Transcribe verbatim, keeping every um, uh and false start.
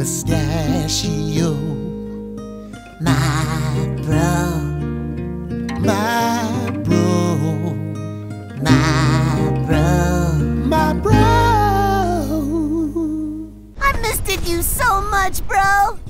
Pistachio, my bro, my bro, my bro, my bro. I missed you so much, bro.